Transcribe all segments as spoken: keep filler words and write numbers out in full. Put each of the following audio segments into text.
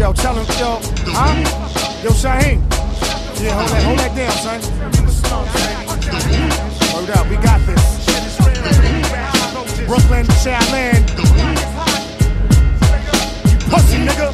Yo, tell him, yo, huh? Yo, Shaheem. Yeah, hold that, hold that down, son. Word up, we got this. Brooklyn, Shaolin. You pussy, nigga.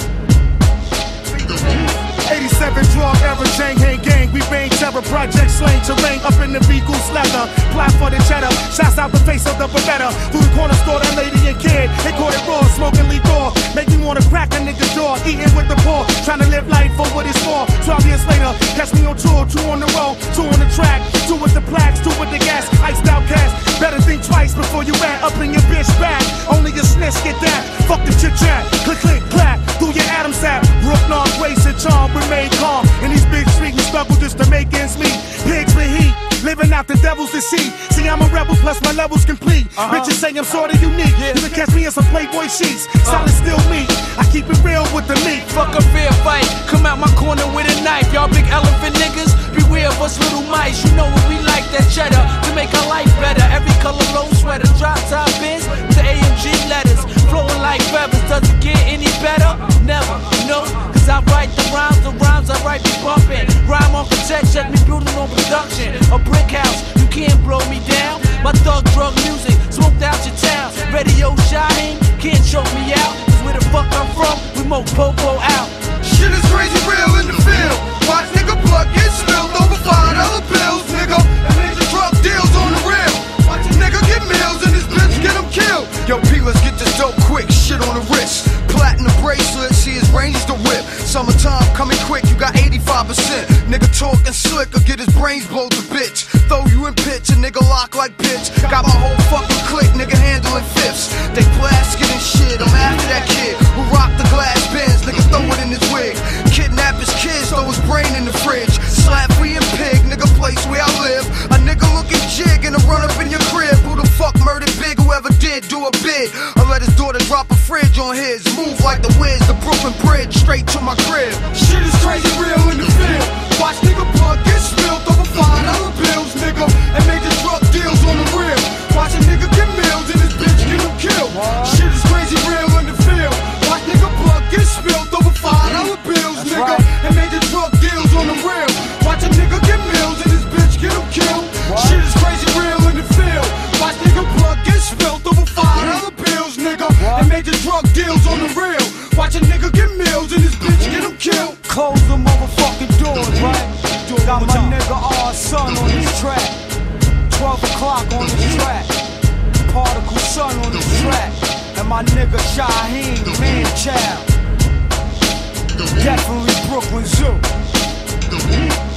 eighty-seven drug era, Jang Hang Gang. We bang terror, project slang terrain up in the Beagles leather. Fly for the cheddar, shots out the face of the Beretta. Through the corner store, that lady and kid, they caught it raw, smoking leaf raw. Make me wanna crack a nigga jaw, eating with the poor. Trying to live life for what it's for. Twelve years later, catch me on tour, two on the road, two on the track, two with the plaques, two with the gas, iced out cast. Better think twice before you rat up in your bitch back. Only a snitch get that. Fuck the chit chat, click click clap. Through your Adam's app, Brooklyn, grace and charm remain calm. In these big streets, we struggle just to make ends meet. Pigs with heat, living out the devil's deceit. See, I'm a rebel, plus my level's complete. Uh-huh. Bitches say I'm sorta unique. Yeah. You can catch me in some Playboy sheets. Solid uh-huh. still me. I keep it real with the meat. Fuck a fair fight. Come out my corner with a knife. Y'all big elephant niggas, beware of us little mice. You know what we like, that cheddar, to make our life better. Every color low sweater, drop top bins, the A M G letters, flowing like feathers. Does it get any better? Never, no. Cause I write the rhymes, the rhymes I write be bumping. Rhyme architect, check me building on production. A brick house, you can't blow me down. My thug drug music, smoked out your town. Radio Shaheem, can't choke me out. Cause where the fuck I'm from, we mo popo out. Shit is crazy real in the field. Watch nigga blood get spilled over five dollar bills, nigga. And major drug deals on the real. Watch a nigga get meals and this bitch get him killed. Yo, P, let's get this dope quick, shit on the wrist. Platinum bracelet, see his range the whip. Summertime coming quick, you got eighty-five percent. Nigga talking slick or get his brains blowed to bitch. Throw you in pitch, a nigga lock like pitch. Got my whole fucking clique, nigga handling fifths. They plastic and shit, I'm after that kid who rock the glass bins, nigga throw it in his wig. Kidnap his kids, throw his brain in the fridge. Slap free and pig, nigga place where I live. A nigga looking jig and a run up in your crib. Who the fuck murdered Big, whoever did, do a bid. I let his daughter drop a fridge on his. Move like the Wiz, the Brooklyn Bridge, straight to my crib. Shit is crazy real in the field. Watch nigga blood get spilled over five dollar bills, nigga. And major drug deals on the real. Watch a nigga get meals and this bitch get him killed. Shit is crazy real in the field. Watch nigga blood get spilled over five dollar bills, That's nigga. Right. And major drug deals on the real. Watch a nigga get meals and this bitch get him killed. What? Shit is crazy real in the field. Watch nigga blood get spilled over five dollar bills, nigga. What? And major drug deals on the real. Watch a nigga get meals and this bitch get him killed. Close the motherfucking doors, right? Got my nigga R Son on this track. twelve o'clock on this track. Particle Son on this track. And my nigga Shaheem, man child. Definitely Brooklyn Zoo.